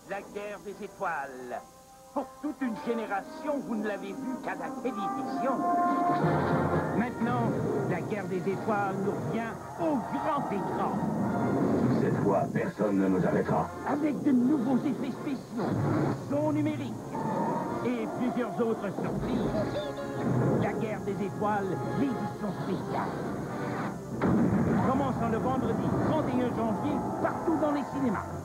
La guerre des étoiles. Pour toute une génération, vous ne l'avez vu qu'à la télévision. Maintenant, la guerre des étoiles nous revient au grand écran. Cette fois, personne ne nous arrêtera. Avec de nouveaux effets spéciaux, son numérique et plusieurs autres surprises. La guerre des étoiles, l'édition spéciale. Commençant le vendredi 31 janvier, partout dans les cinémas.